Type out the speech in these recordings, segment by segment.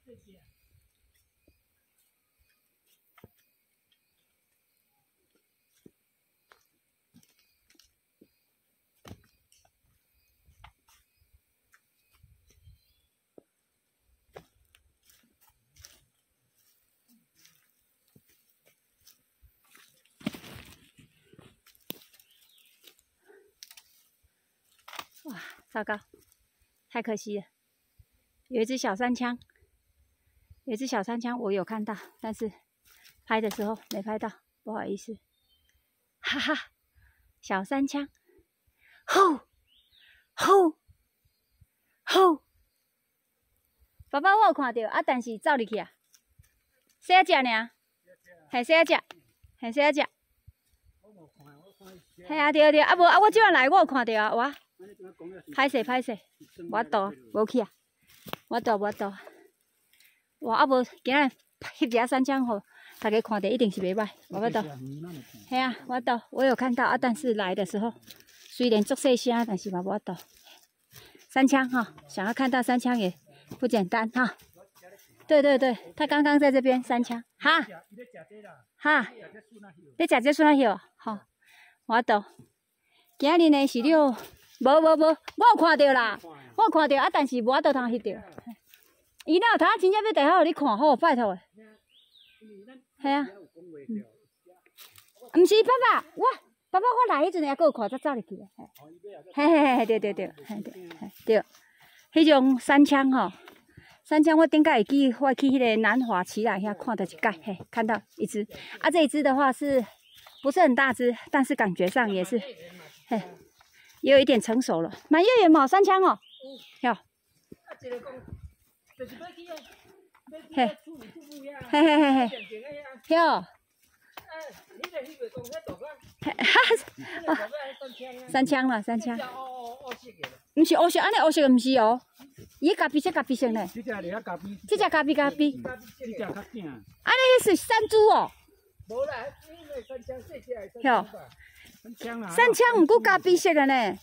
哇，糟糕，太可惜了。有一只小山羌，我有看到，但是拍的时候没拍到，不好意思。哈哈，小山羌，吼吼吼！爸爸，我有看到啊，但是走入去啊，小只尔，系小只，系小只。系啊，对，啊无啊，我即摆来我有看到啊，哇！歹势，无度，无去啊，无度。哇，啊无今日翕只山羌吼，大家看到一定是袂歹，无度。系啊，无度，我有看到啊，但是来的时候虽然足细声，但是嘛无度。山羌哈，想要看到山羌也不简单哈。对，他刚刚在这边山羌，哈，你食这树那叶吼，我度。今日呢是了，无，我有看到啦，我有看到啊，但是无度通翕到。伊哪有通真正要带好互你看好，拜托诶。系啊，毋是爸爸，我来迄阵也阁有看，才走入去诶。嘿，对，迄种山羌吼，山羌我顶下会记，我去迄个南华奇来遐看到一届，嘿，看到一只。啊，这一只的话是不是很大只？但是感觉上也是，嘿，也有一点成熟了。满月圆毛山羌哦，哟。嘿，哟。山羌啦，山羌。毋是乌色，安尼乌色毋是哦。伊咖啡色呢？这只咖啡。安尼迄是山猪哦。无啦，山羌细只的。哟。山羌毋过咖啡色的呢。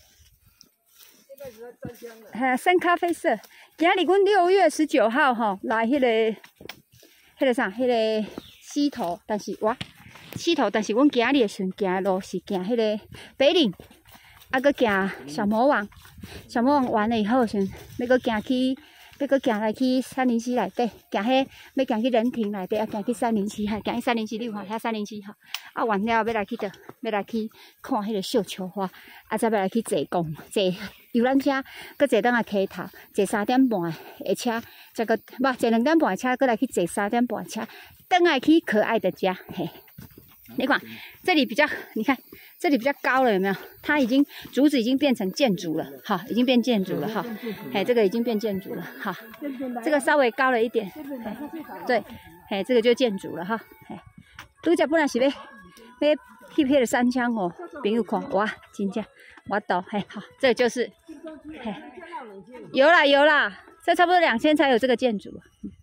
嘿，深咖啡色。今日阮6月19号吼来迄个啥，迄个溪头，但是阮今日的时阵行的路是行迄个北岭，啊，搁行小魔王完了以后，先要搁行来去三林溪内底，行迄要行去仁庭内底，啊，行去三林溪，行去三林溪，你有看遐三林溪吼？啊，完了要来去倒，要来去看迄个绣球花，啊，再要来去坐游览车，搁坐等下溪头，坐3点半的车，再搁坐2点半的车，搁来去坐3点半的车，等下去可爱的家，嘿。你看这里比较，你看这里比较高了，有没有？它竹子已经变成建筑了，哈，已经变建筑了哈。哎，这个已经变建筑了哈。这个稍微高了一点，对，哎，这个就建筑了哈。哎，拄则本来是要翕迄个山羌哦，朋友看哇，真正我倒嘿，好，这就是嘿，有啦，这差不多2000才有这个建筑。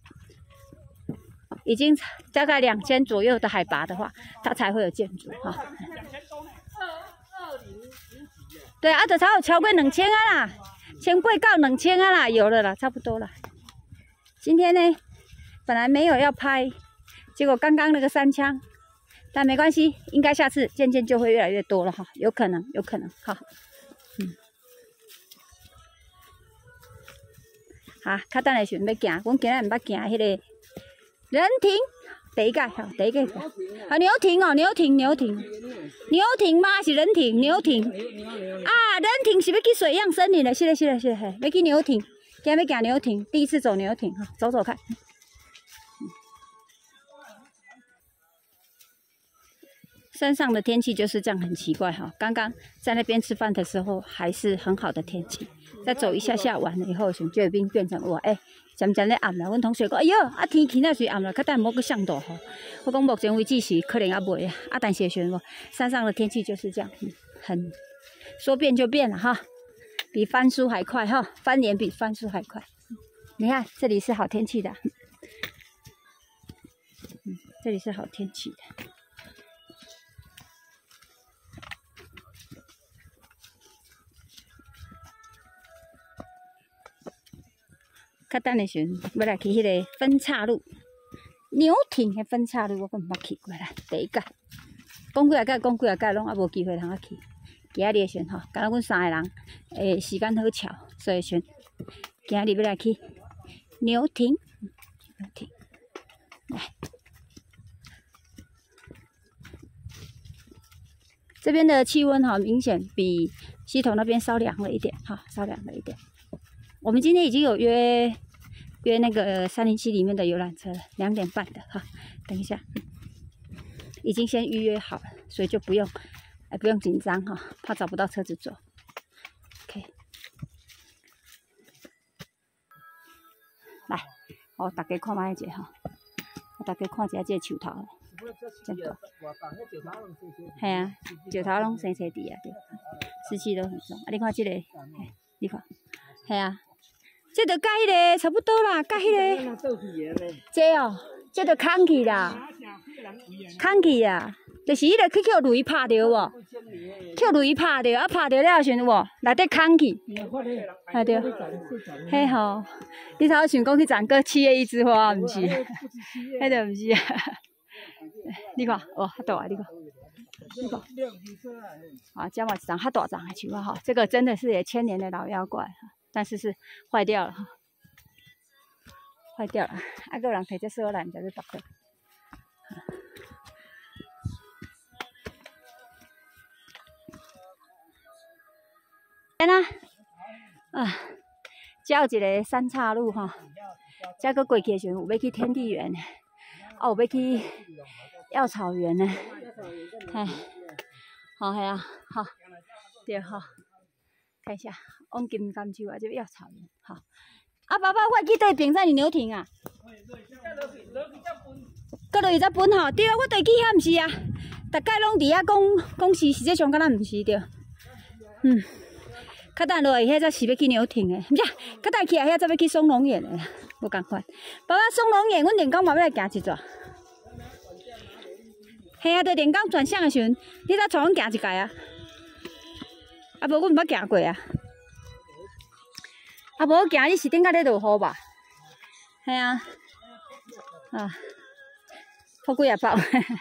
已经大概2000左右的海拔的话，它才会有建筑哈。对啊，就差不多超过2000啊啦，1800到2000啊啦，有了啦，差不多了。今天呢，本来没有要拍，结果刚刚那个山羌，但没关系，应该下次渐渐就会越来越多了哈，有可能哈。好，较等下时阵要行，阮今日毋捌行迄个。仁庭第一届，啊牛亭哦，牛亭吗？是仁庭牛亭啊，仁庭是要去水漾森林的，是的，嘿，要去牛亭，今日要行牛亭，第一次走牛亭哈，走看。山上的天气就是这样，很奇怪哈。刚刚在那边吃饭的时候还是很好的天气，再走一下完了以后，就已经变成哇渐咧暗啦。阮同学讲，哎哟，啊天气那是暗啦，较等无去上大雨。我讲目前为止是可能还袂啊，但是山上的天气就是这样，很说变就变了哈，比翻书还快哈，翻脸比翻书还快。你看这里是好天气的，这里是好天气的。 较等的时阵，要来去迄个分岔路，牛亭的分岔路，我阁毋捌去过啦，第一届。讲几啊届，拢还无机会通啊去。今日的时阵吼，敢若阮3个人，时间好巧，所以时阵今日要来去牛亭，来。 这边的气温哈，明显比溪头那边稍凉了一点哈，稍凉了一点。我们今天已经有约那个307里面的游览车了，2点半的哈。等一下，已经先预约好了，所以就不用紧张哈，怕找不到车子坐。OK， 来，我大家看卖一下哈，我大家看一下这个树头。 真大，系啊，石头拢生青地啊，对，湿气都很重。啊，你看这个，你看，系啊，这就甲迄个差不多啦，甲迄个，这哦，这就空去啦，空去啊，就是迄个去捡雷拍着无？捡雷拍着，啊拍着了时阵无，内底空去，系对，嘿吼，你头想讲去长个7月1枝花，毋是？迄个毋是啊。 你看，哦，较大啊！你看，啊，这嘛一张较大张的树啊！哈，这个真的是也1000年的老妖怪，但是是坏掉了哈，坏掉了。啊，个人摕这小篮在这拔的。来啦，啊，这有一个三岔路哈，这个过去的时阵有要去天地园。 哦，有要去药草园呢，嘿，好系啊，好，对好，看一下，往金柑树啊，这药草园，好。啊，爸爸，我去对平山牛亭啊。搁落去才分吼，对啊，我对去遐毋是啊，逐摆拢伫遐讲是实际上敢若毋是对，较等落来遐才是要去牛亭的，毋是，较等去遐才要去松龙园的。 无共款，爸爸松龙园，阮连江嘛要来行一转。嘿啊，伫连江转向的时阵，你才带阮行一界啊。啊，无阮毋捌行过啊。啊，无行你是顶甲咧落雨吧？嘿啊，啊，泡几啊泡。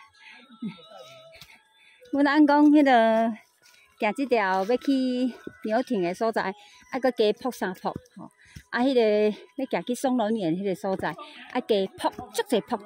阮按讲迄个行即条要去牛亭的所在，啊，搁加泡3泡吼。 啊，迄个要行去松龙园迄个所在，啊，加泡足济泡。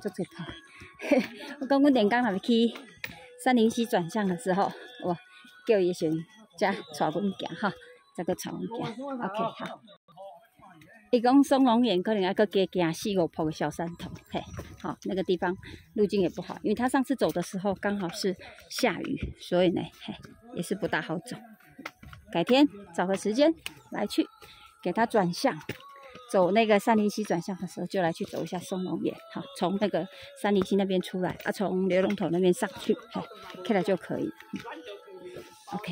我讲阮连江若要去307转向的时候，我叫伊先才带阮行哈，再个带阮行。OK， 好。伊讲松龙园可能要搁加行4、5泡的小山头，嘿，好，那个地方路径也不好，因为他上次走的时候刚好是下雨，所以呢，嘿，也是不大好走。改天找个时间来去。 给他转向，走那个307转向的时候，就来去走一下松龙园，好，从那个307那边出来，啊，从流龙头那边上去，嘿，开来就可以。OK，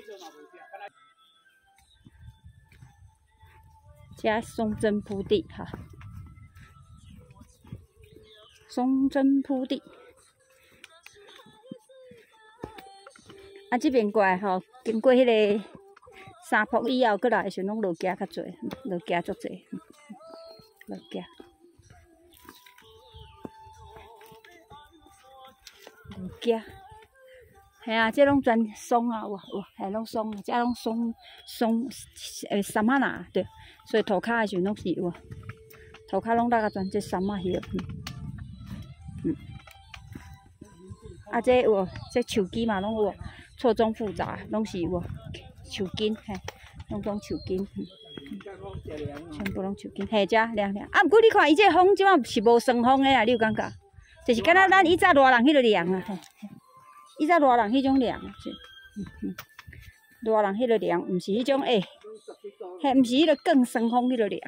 加松针铺地哈，松针铺地。啊，这边过来吼，经过迄个。 3坡以后，过来的时阵拢落架较济，落架足济，落架，落架，系啊，这拢全松啊，有，系拢松，这拢松，杉仔啦，对，所以涂骹的时阵拢是有，涂骹拢落啊全这杉仔叶，啊，这有，这树枝嘛拢有，错综复杂，拢是有。 树根，嘿，拢种树根，全部拢树根，嘿，遮凉凉。啊，毋过你看伊这风即摆是无算风的啦，你有感觉？就是敢若咱以前热人迄个凉啊，嘿，以前热人迄种凉啊，热人迄个凉，毋是迄种嘿，毋是迄个更算风迄个凉，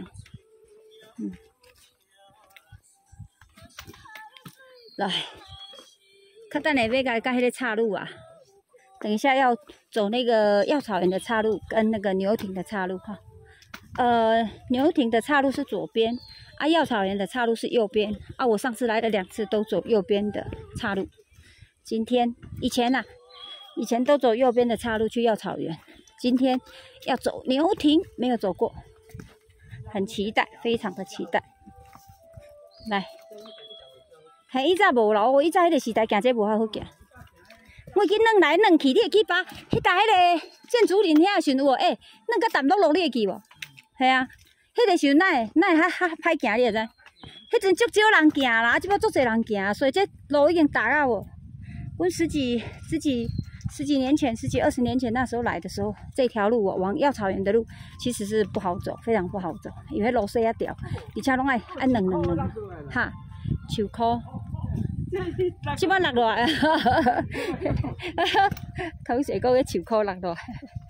来，较等下要到迄个岔路啊。 等一下要走那个药草园的岔路跟那个牛亭的岔路哈，牛亭的岔路是左边，啊，药草园的岔路是右边，啊，我上次来的2次都走右边的岔路，以前都走右边的岔路去药草园，今天要走牛亭，没有走过， 很期待，非常的期待。来，嘿，以前无咯，以前迄个时代行这无遐好行。我去软来软去，你会去把迄搭迄个建筑林遐时阵有无？软甲淡落落你会去无？系啊，迄个时阵哪会较歹行你会知？迄阵足少人行啦，即摆足侪人行，所以这路已经大啊无。阮十几年前，10几20年前那时候来的时候，这条路往药草园的路其实是不好走，非常不好走，因为路细啊条，而且拢爱软，哈，树棵。即摆落落来，头先讲个树棵落落来。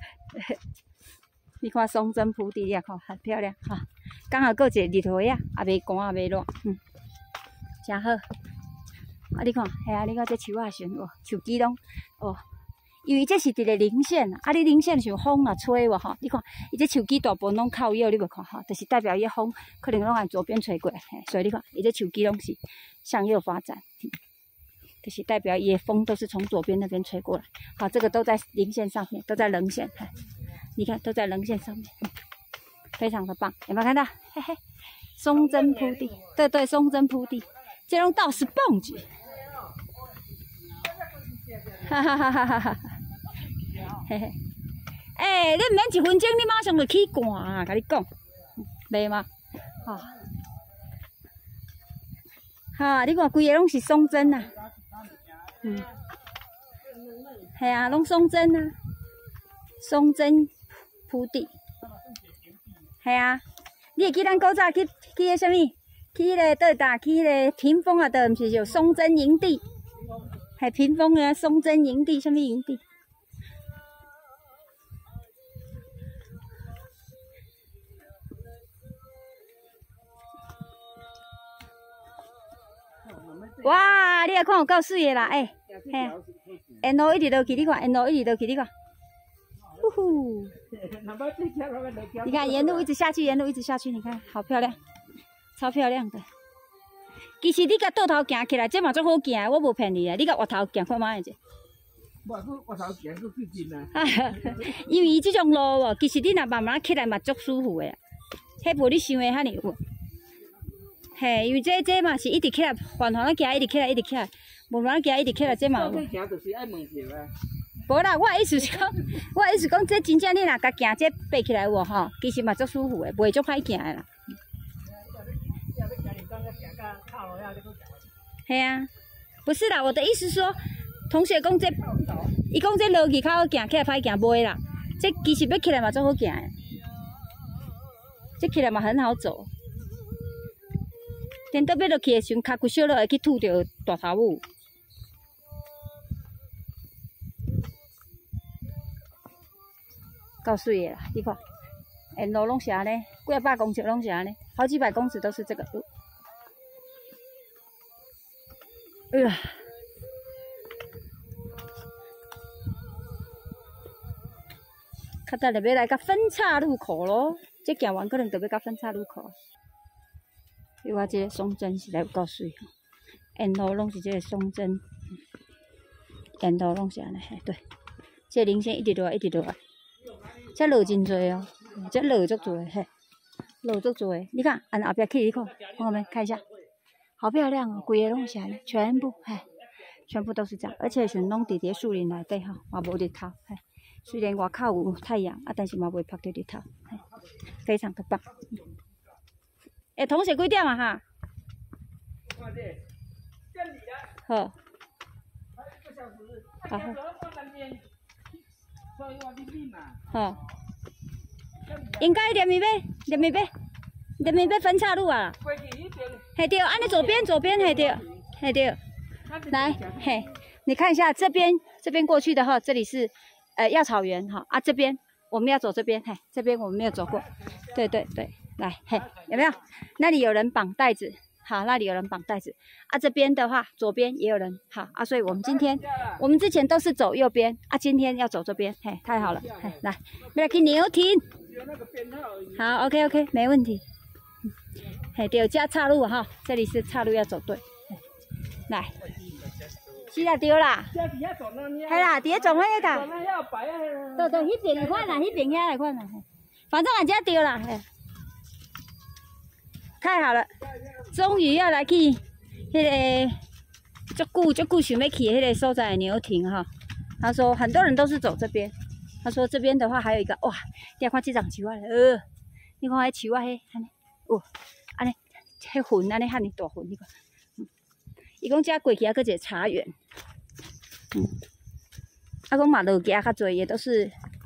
你看松针铺地，你看很漂亮哈。刚好过一个日头呀，也袂寒也袂热，真好。啊，你看，系啊，你看这树啊，旋哦，树枝拢哦，因为这是伫个零线啊，你零线像风啊吹哇吼，你看，伊这树枝大部分拢靠右，你无看哈，就是代表伊风可能拢按左边吹过，所以你看，伊这树枝拢是向右发展，就是代表伊的风都是从左边那边吹过来。好，这个都在零线上面，都在棱线，你看都在棱线上面，非常的棒，有没有看到？嘿嘿，松针铺地，对，松针铺地，这种倒是蹦子。哈哈哈哈哈！嘿嘿，你毋免1分钟，你马上就起汗啊！甲你讲，袂吗？哈，你看规个拢是松针啊，系啊，拢松针啊，松针铺地，系啊，你会记咱古早去个啥物？去迄个倒搭，去迄个屏风啊，倒毋是有松针营地？系屏风啊，松针营地，什么营地？哇，你来看有够水的啦，沿路一直落去，你看，沿路一直落去，你看，呼呼，你看沿路一直下去，沿路一直下去，你看好漂亮，超漂亮的。其实你甲倒头行起来，这嘛足好行，我无骗你啊！你甲滑头行看卖者。 我滑头行佫费劲啊！ 因为伊即种路哦，其实你若慢慢起来嘛足舒服的，迄无你想的遐尼有。嘿，因为这嘛是一直起来，缓缓啊行，一直起来，一直起来，慢慢啊行，一直起来，这嘛有。 行就是爱问票啊。 无啦，我意思是讲，这真正你若甲行这爬起来有吼，其实嘛足舒服的，袂足歹行的啦。系啊，不是啦，我的意思说，同学讲这，伊讲这落去较好行，起来歹行袂啦。这其实要起来嘛足好行的，这起来嘛很好走。等到要落去的时阵，脚骨小了会去吐着大头母。够水的啦，你看，沿路拢是安尼，几百公尺拢是安尼，好几百公尺都是这个路。较等下要来到分岔路口咯，这行完可能就要到分岔路口。你看这个松针实在有够水吼，沿路拢是这个松针，沿路拢是安尼，对，这零线一直落来，一直落来，这落真多哦，这落足多嘿，落足多。你看，按后壁去，你看，看到没？看一下，好漂亮哦，规个拢是安尼，全部嘿。全部都是这样，而且全拢伫伫树林内底吼，嘛无日头。嘿，虽然外口有太阳啊，但是嘛袂晒到日头，嘿，非常的棒。同学几点啊哈？好。好。应该连面要分岔路啊。嘿对，安尼左边嘿对。来，嘿，你看一下这边过去的哈，这里是药草园哈啊，这边我们要走这边，嘿，这边我们没有走过，对，来，嘿，有没有？那里有人绑带子，好，那里有人绑带子啊，这边的话左边也有人，好啊，所以我们之前都是走右边啊，今天要走这边，嘿，太好了，嘿，来，要来去牛亭，好 ，OK， 没问题，嘿，对，加岔路哈，这里是岔路要走对，来。是啦，对啦，系啦，伫咧撞迄个噶，对，迄边来看啦，迄边遐来看啦，反正俺遮对啦，嘿。 太好了，终于要来去迄个足久想要去的迄个所在的牛亭哈。他说很多人都是走这边，他说这边的话还有一个哇，你看这张树啊，你看迄树啊，迄安尼，安尼，迄云安尼汉尼大云，你看，伊讲遮过去还佫一个茶园，啊，讲马路行较多，也都是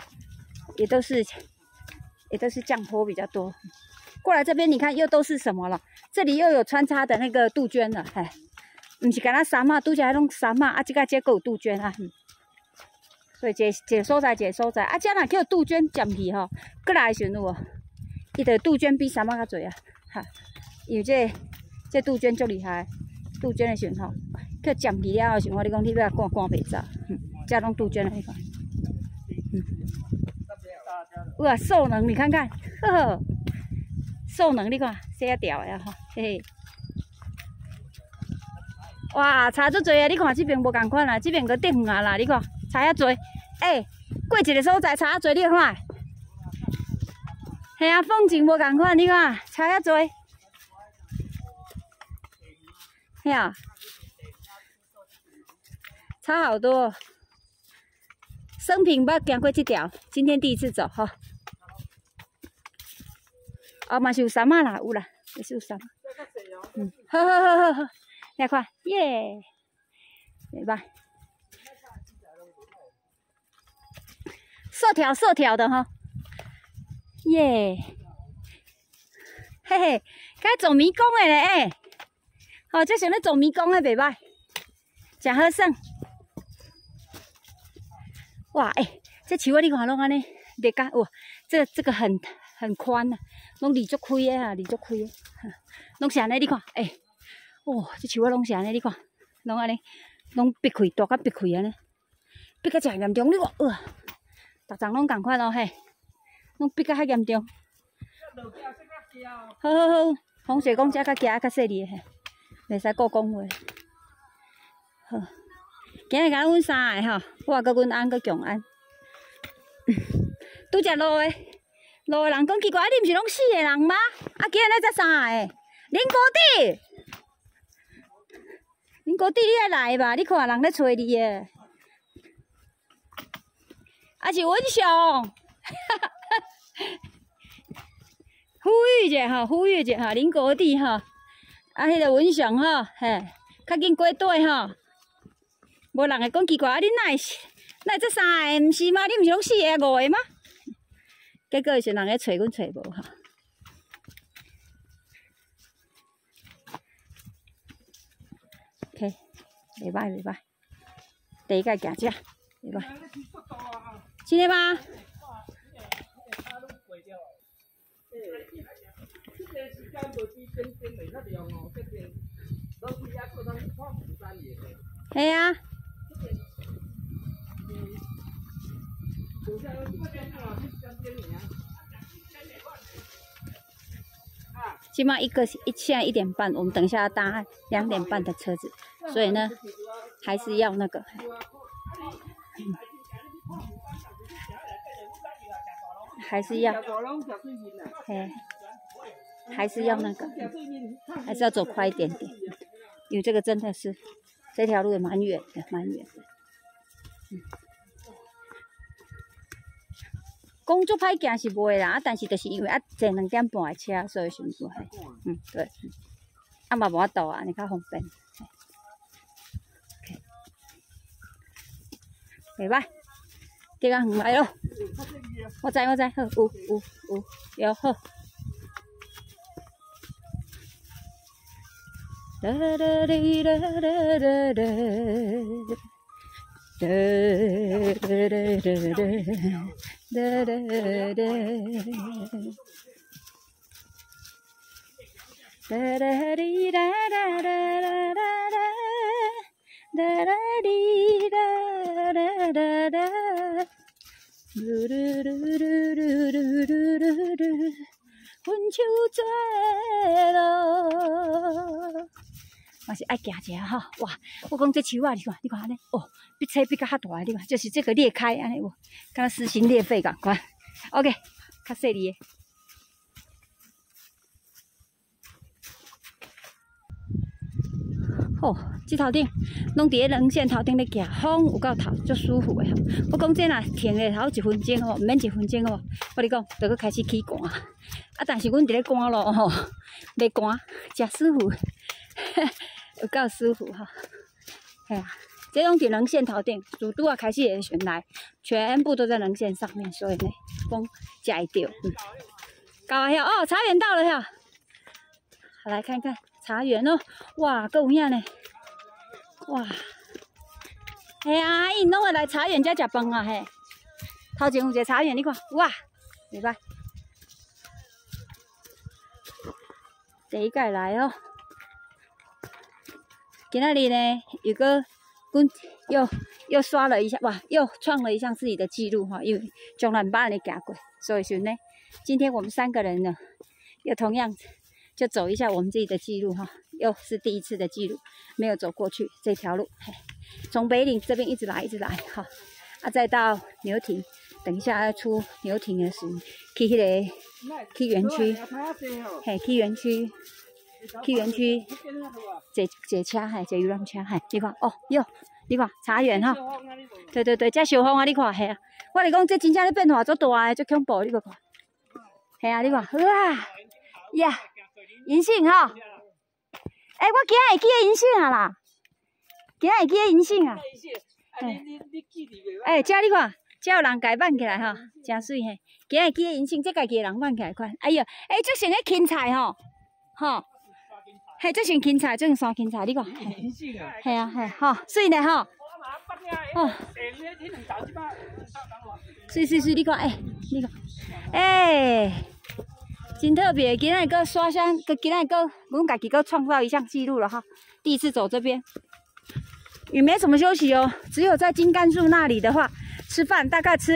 降坡比较多。过来这边，你看又都是什么了？这里又有穿插的那个杜鹃了，哎，不是干那山嘛，拄则迄种山嘛，啊，这个有杜鹃啊，所以一个所在，啊，这若叫杜鹃占去吼，过来的时阵有无？伊的杜鹃比山嘛较侪啊，哈，因为这杜鹃足厉害，杜鹃的时阵吼，叫占去了后时，我你讲你要赶袂走，这拢杜鹃的，你看，哇，兽能你看看，呵呵，兽能你看，洗啊掉的哈，嘿嘿。哇，茶足侪啊！你看这边无共款啦，这边个顶远啊啦，你看茶遐侪。过一个所在茶遐侪，你看。系啊，风景无共款，你看茶遐侪。嘿啊，差好多。生平捌行过这条，今天第一次走哈。嘛是有山啊啦，有啦，也是有山。好。来看，耶，明白。色条的哈，耶，嘿嘿，该走迷宫的咧，哦，这像咧走迷宫的，袂歹，真好耍。哇，这树啊，你看拢安尼，袂干哇，这个很宽呐，拢离足开的啊，离足开的，拢是安尼，你看，这树啊，拢是安尼，你看，拢安尼，拢闭开，大甲闭开安尼，闭甲真严重，你看，逐丛拢共款咯，嘿，拢闭甲较严重。好，洪水讲遮较行较细腻嘿，袂使顾讲话。好，今日甲阮三个吼，我甲阮翁甲强安，拄则路的人讲奇怪，你毋是拢4个人吗？啊，今日才3个，林国弟。恁哥弟，你爱来吧？你看人咧找你诶，啊是文雄，呼吁者哈，恁哥弟哈，啊迄个文雄哈，嘿，较紧过队哈，无人会讲奇怪，啊恁哪会这3个？毋是吗？你毋是拢4个5个吗？结果是人咧找阮找无哈。OK， 袂歹，第一个行遮，袂歹。真的吗？系啊。起码现在1点半，我们等一下要搭2点半的车子，所以呢，还是要那个，还是要那个，还是要走快一点点，因为这个真的是这条路也蛮远的。讲足歹行是袂啦，但是就是因为坐2点半的车，所以是不会。对。嘛无法度啊，安尼较方便。袂歹，加较远来咯。我知，好，有好。阮手做咯，嘛是爱行一下哈。哇，我讲这树啊，你看安尼，比车比较较大，你看，就是这个裂开安尼，敢撕心裂肺共款。OK， 较细腻的。 哦，这头顶拢伫咧棱线头顶咧行，风有够透，足舒服的。我讲这若停咧头1分钟哦，毋免1分钟哦。我你讲，就搁开始起寒啊，但是阮伫咧寒路吼，袂寒，真舒服，有够舒服哈。系啊，这拢伫棱线头顶，自拄啊开始的时阵来，全部都在棱线上面，所以呢，风才会着。到啊遐哦，茶园到了遐，来看看茶园哦，哇，够有影呢，哇，嘿啊，因拢会来茶园才食饭啊嘿。头前有一个茶园，你看，哇，袂歹，第一届来哦。今仔日呢，有个阮又刷了一下，哇，又创了一项自己的记录哈，因为从来没人行过，所以说呢，今天我们3个人呢，又同样就走一下我们自己的记录哈，又是第一次的记录，没有走过去这条路，嘿，从北岭这边一直来哈，啊，再到牛亭，等一下要出牛亭的时候，去迄个去园区，嘿，去园区。去园区坐车，嘿，坐游览车，嘿，你看哦哟，你看茶园哈，对对对，遮小风啊，你看，嘿啊，我是讲这真正咧变化足大诶，足恐怖，你看，嘿啊，你看，哇呀，银杏哈，我今仔会记得银杏啊啦，今仔会记得银杏啊，遮你看，遮有人家挽起来哈，真水嘿，今仔会记得银杏，这家己人挽起来看，哎哟，这像咧芹菜吼，吼。嘿，这像芹菜，这像山芹菜，你看。嘿啊，嘿，吼，水呢吼。哦。水，你看，你看，真特别。今仔个刷香，今仔个阮家己个创造一项纪录了哈，第一次走这边，也没什么休息哦，只有在金柑树那里的话，吃饭大概吃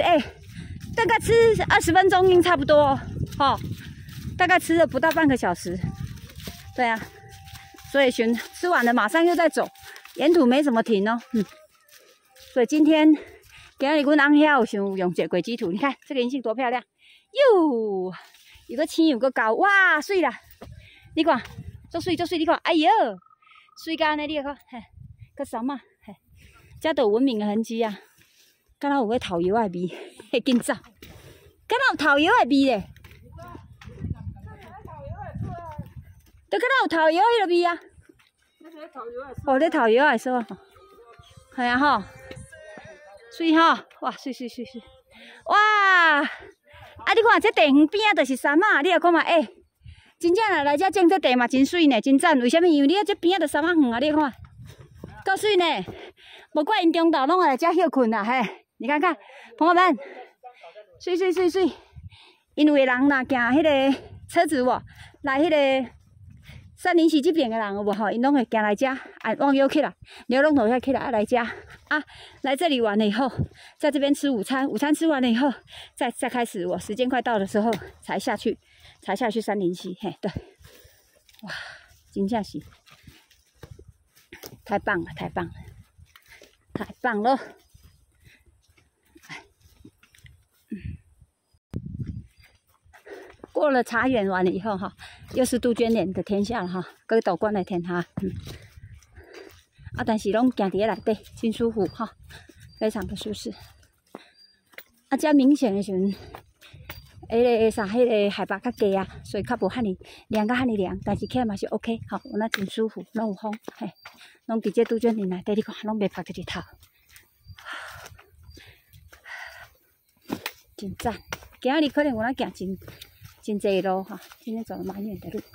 20分钟应差不多哦，吼，大概吃了不到半个小时，对啊。所以吃完了，马上又在走，沿途没怎么停哦，所以今日阮翁遐有想用这轨迹图，你看这个银杏多漂亮，哟，有个青有个高，哇，水啦！你看，足水，你看，哎哟，水干呢，你看，嘿，个什么，嘿，遮都有文明的痕迹啊，敢若有个头油的味，嘿，紧走，敢若有头油的味咧。都敢若有头油迄个味啊！哦，咧头油来说啊，系啊吼，水吼，哇，水，哇！啊，你看这地园边啊，就是山啊，你来看嘛，真正来遮种这地嘛，真水呢，真赞。为什么？因为你啊这边啊，就山啊远啊，你看，够水呢。无怪因中昼拢来遮休困啊，嘿，你看看，朋友们，水，因为人若行迄个车子喔，来迄个。山林溪这边的人有无吼？因拢会行来遮，忘忧起来，牛龙头遐起来，来遮啊！来这里玩了以后，在这边吃午餐，午餐吃完了以后，再开始。我时间快到的时候才下去山林溪。嘿，对，哇，真正是太棒了！过了茶园完了以后哈，又是杜鹃莲的天下了哈，跟斗冠的天哈，但是拢行伫内底，真舒服哈，非常的舒适。遮明显的时阵，迄个海拔较低啊，所以较无遐尼凉甲遐尼凉，但是起来嘛是 OK， 好，有那真舒服，拢有风，嘿，拢伫这杜鹃莲内底，你看，拢袂晒着日头，真赞。今仔日可能有咱行真济路哈，今天走了蛮远的路。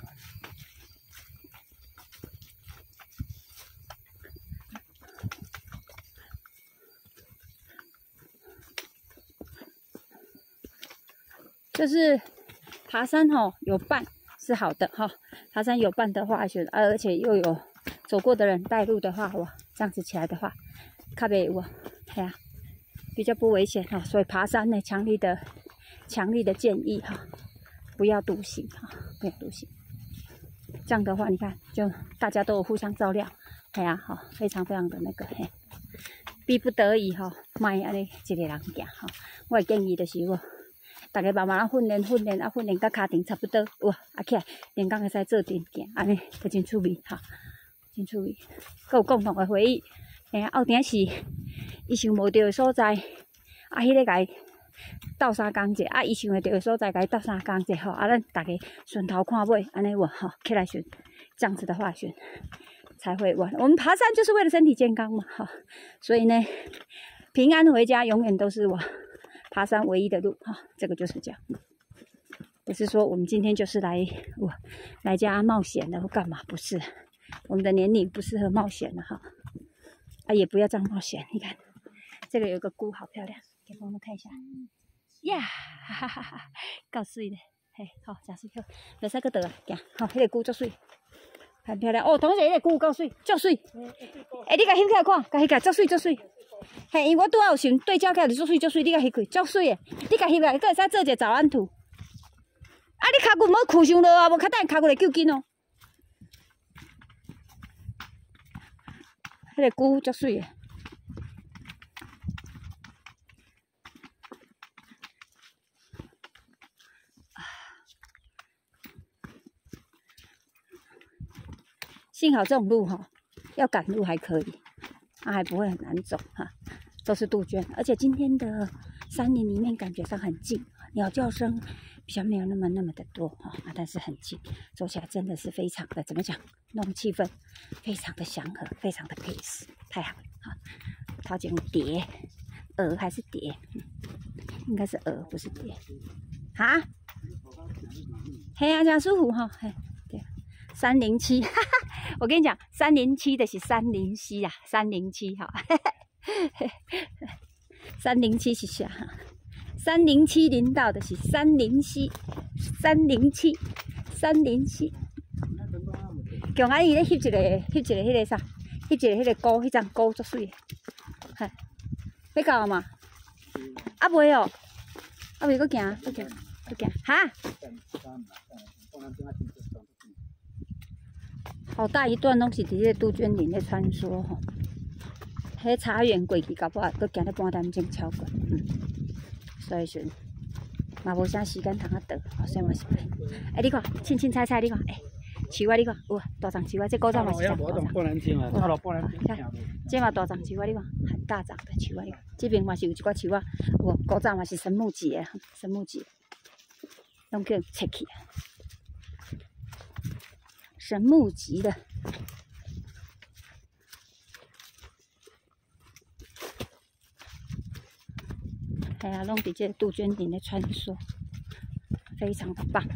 就是爬山吼，有伴是好的哈。爬山有伴的话，而且又有走过的人带路的话，哇，这样子起来的话，较袂有，嘿啊，比较不危险哈。所以爬山呢，强力的建议哈。不要独行哈，不要独行。这样的话，你看，就大家都有互相照料，哎呀，好，非常的那个，嘿，逼不得已哈，卖安尼一个人行哈。我的建议就是我，大家慢慢训练，训练到脚程差不多，哇，起来连工会使做阵行，安尼就真趣味哈。 真趣味，佮有共同的回忆。嘿啊，后顶是伊想无到的所在，啊，迄个甲伊斗相共者，啊，伊想会到的所在甲伊斗相共者吼，啊，咱大家顺头看尾，安尼有吼，起来选这样子的话选才会完。我们爬山就是为了身体健康嘛，哈，所以呢，平安回家永远都是我爬山唯一的路哈，这个就是这样。不是说我们今天就是来家冒险的或干嘛，不是，我们的年龄不适合冒险的哈，啊，也不要这样冒险。你看，这个有个菇好漂亮，给朋友们看一下，呀，哈哈哈，够水的，嘿，好，真水好，袂使搁倒啊，行，好，迄个菇足水，很漂亮哦。同学，迄个菇够水，足水，你甲翕起来看，甲翕起来足水足水。嘿，因为我拄仔有想对照起来就足水足水，你甲翕开足水的，你甲翕来，搁会使做一个早安图。啊！你骹骨无屈伤落啊，无较等骹骨会揪筋哦。迄个菇足水的。幸好这种路哈，要赶路还可以，啊还不会很难走哈，都是杜鹃，而且今天的山林里面感觉上很静，鸟叫声比较没有那么的多哈，但是很近，走起来真的是非常的怎么讲，那种气氛非常的祥和，非常的 peace， 太好了哈。头前有蝶，鹅还是蝶？应该是鹅，不是蝶。哈？嘿啊，真舒服哈，嘿，对，307，哈哈，我跟你讲，307的是307啦，307哈，307是啥哈？307林道的是307，强安伊咧翕一个迄个啥，翕一个迄个菇，迄张菇足水，嘿，要到嘛？啊袂哦，啊袂搁行，哈？好大一段拢是伫个杜鹃林咧穿梭吼，迄茶园过去搞不好搁行咧半点钟超过，所以说嘛无啥时间通啊倒，所以嘛是袂。你看，青菜，你看，树啊，你看，有啊，大樟树啊，这古早嘛是这样。这嘛大樟树啊，你看，很大樟的树啊，你看，这边嘛是有一寡树啊，有古早嘛是神木节，拢叫切去啊，神木级的。系啊，拢伫这杜鹃林咧穿梭，非常的棒。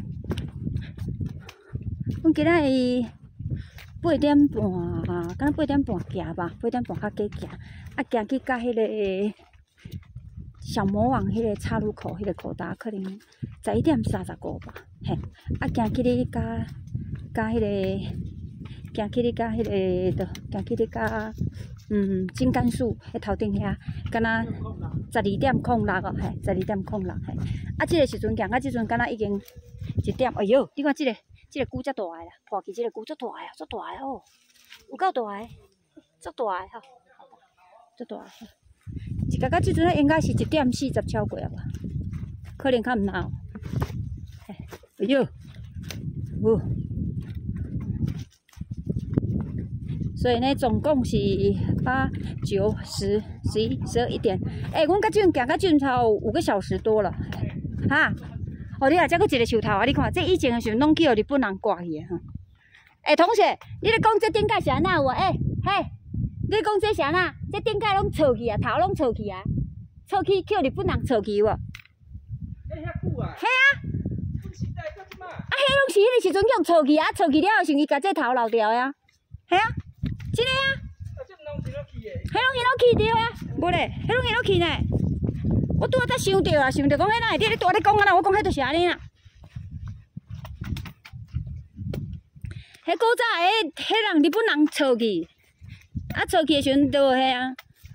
阮今仔8点半啊，敢若8点半行吧，8点半较加行，啊行去到迄个小魔王迄个岔路口迄个口达，可能11点35吧，嘿，啊行去哩甲迄个，行去哩甲迄个，行去哩甲金柑树迄头顶遐，敢若12点06哦，嘿，12点06嘿，啊，这个时阵行到这阵，敢若已经1点，哎哟，你看这个菇遮大个啦，破去这个菇足大个啊，足大个哦，有够大个，足大个吼，足大个。一到这阵应该是1点40超过啊吧，可能较毋闹。嘿，哎哟，所以呢，总共是8、9、10、11、12、1点。阮甲这阵行到这阵超5个小时多了，哈。哦，你啊，遮搁一个树头啊！你看，这以前的时候拢去互日本人刮去的哈。同学，你咧讲这顶盖是安那有无？嘿，你讲这是安那？这顶盖拢臭去啊，头拢臭去啊，臭去去互日本人臭去有无？遐久啊？嘿啊！啊，迄拢是迄个时阵叫臭去啊，臭去了后，是伊甲这头留掉呀。嘿啊，真个啊！迄拢去着啊，无咧，迄拢去落去呢。我拄仔才想到啊，想到讲迄哪会你拄仔咧讲啊啦，我讲迄就是安尼啦。迄古早迄人日本人臭去，啊臭去的时阵就迄啊。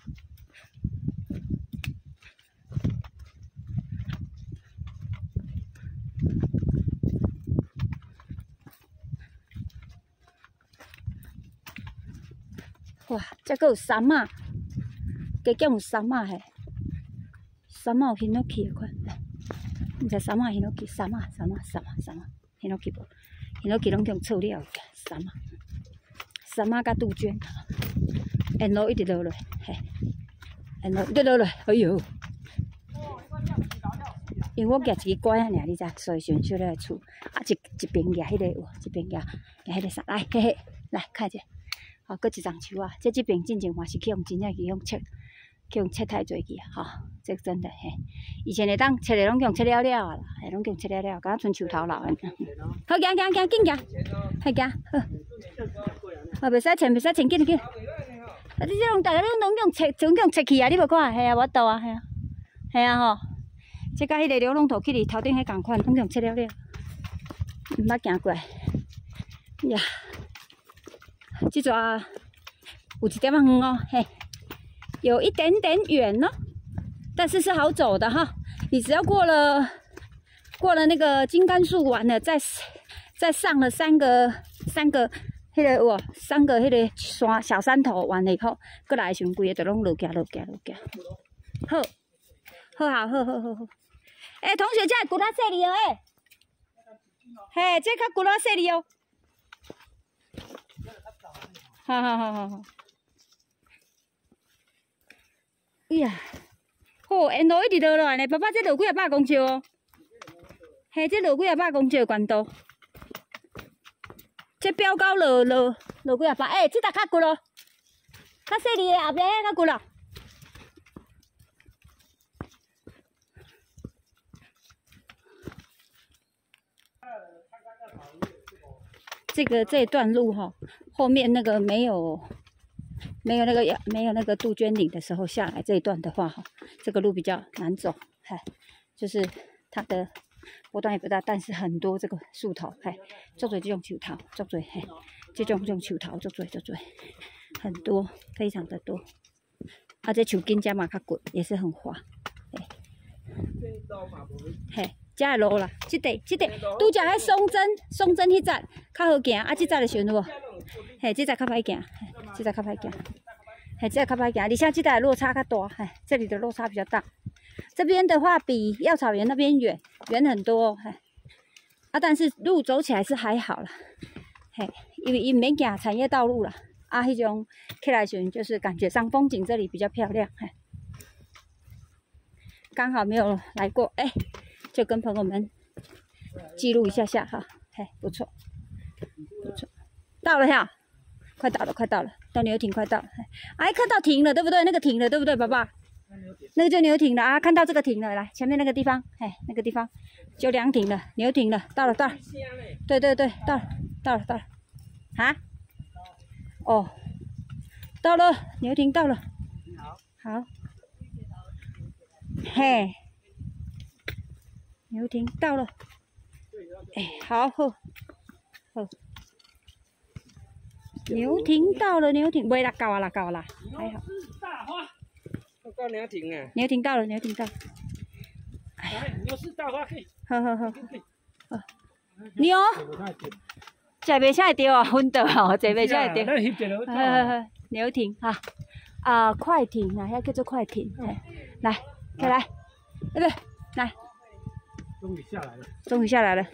哇，遮阁有杉仔，加减有杉仔嘿。杉仔有掀落去的款，毋知杉仔掀落去，杉仔掀落去无？掀落去拢用臭了，杉三妈甲杜鹃，沿路一直落落，嘿，沿路一直落落，哎呦！因为我夹一个拐啊，尔你知，所以选出来厝，啊一边夹迄个有，一边夹迄个啥，来嘿嘿，来看者，哦，搁一丛树啊，这边进前嘛是去用真正去用切，去用切太侪去啊，吼，这真的嘿，以前会当切的拢用切了了啊啦，嘿，拢用切了了，敢像树头老安。好，行，紧行，嘿行，好，袂使牵，紧。啊，你这种大家拢用切，总用切去啊，你无看？系啊，我倒啊，系啊吼。这甲迄个流浪头去哩头顶迄共款，拢用切了了，毋捌行过。呀，这抓有一点仔远哦，嘿，有一点点远哦，但是是好走的哈。你只要过了那个金柑树完了，再上了三个迄个有3个迄个山小山头完了以后，过来的时阵规个就拢落架。好。欸，同学，这骨仔细哩哦，欸，嘿，这较骨仔细哩哦。好。哎呀，好，沿路一直落来呢，爸爸，这落几啊百公尺哦。嘿，这落几啊百公尺的悬度。这标高落几啊百，欸，这搭较骨咯，较细哩的后壁迄较骨咯。这一段路哈，后面那个没有那个杜鹃岭的时候下来这一段的话哈，这个路比较难走，嗨，就是它的波段也不大，但是很多这个树头，嗨，足多这种树头，足多嘿，这种树头足多，很多，非常的多。啊，这树根加嘛较滚，也是很滑，嘿。这个路啦，这块拄则迄松针迄扎较好行，啊，这扎的时阵有无？嘿，这扎较歹行，这扎较歹行，嘿，这较歹行，而且这扎落差较大，嘿，这里的落差比较大。这边的话比药草园那边远很多哦，嘿，啊，但是路走起来是还好啦，嘿，因为伊毋免行产业道路啦，啊，迄种起来时阵就是感觉上风景这里比较漂亮，嘿，刚好没有来过，欸。就跟朋友们记录一下哈，嘿，不错，到了哈，快到了，到牛亭快到了，哎，看到停了，对不对？那个停了，对不对，爸爸？那个就牛亭了啊，看到这个停了，来前面那个地方，嘿，那个地方就凉亭了，牛亭了，到了，对，到了，啊？哦，到了，牛亭到了，好，嘿。牛亭到了，哎，好，牛亭到了，袂啦，到啦，还好。 到牛亭啊！ 牛亭到了。 哎，牛市大花去。 好。牛，这袂啥会着啊？昏倒哦，这袂啥会着。好，牛亭哈，啊，快艇啊，遐叫做快艇。来，起来，对不对？来。终于下来了，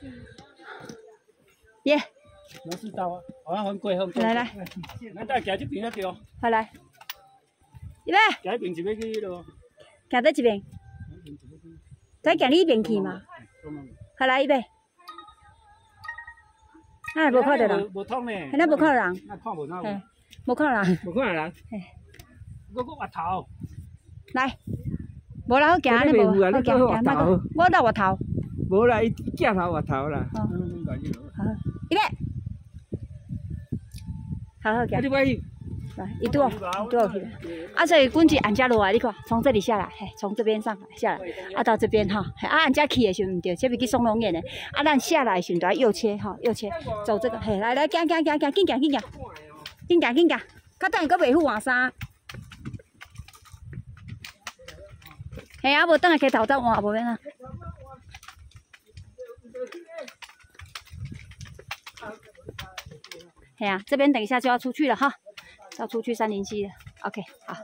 耶！ 牛市大花，好像很贵。 来， 咱再行这边才对。 好来，预备。 行一边就要去咯。 行到这边，再行你一边去嘛。好来，预备。啊，无看到人。 无通呢。 现在无看到人。 那看无那。 嘿，无看到人。 无看到人。 嘿。 我滑头。 来。无啦，好行，你无好行，我落滑头。 无啦，伊架头滑头啦。 好，预备，好行。 你快去。 来，一度去。啊，所以棍子按遮落来，你看，从这里下来，嘿，从这边上来下来，啊到这边哈，嘿，啊按遮去的时候唔对，这边去松龙岩的，啊咱下来的时候就要右切哈，右切，走这个，嘿，来，行，紧行，较等下搁袂赴换衫。嘿啊，无等下溪头再换，无免啊。嘿啊，这边等一下就要出去了哈，要出去307了。OK， 好。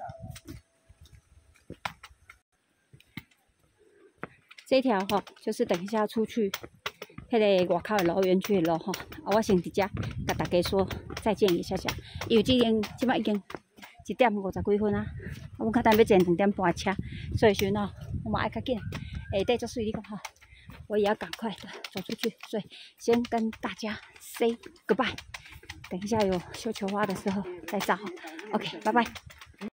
这条哈，就是等一下要出去迄个外口的路园区的路吼，我先直接甲大家说再见一下下，因为即摆已经1点50几分啊，我较等要坐2点半的车，所以说呢，我嘛爱较紧，下底足水你讲吼，我也要赶快的走出去，所以先跟大家 say goodbye， 等一下有绣球花的时候再照。OK， 拜拜。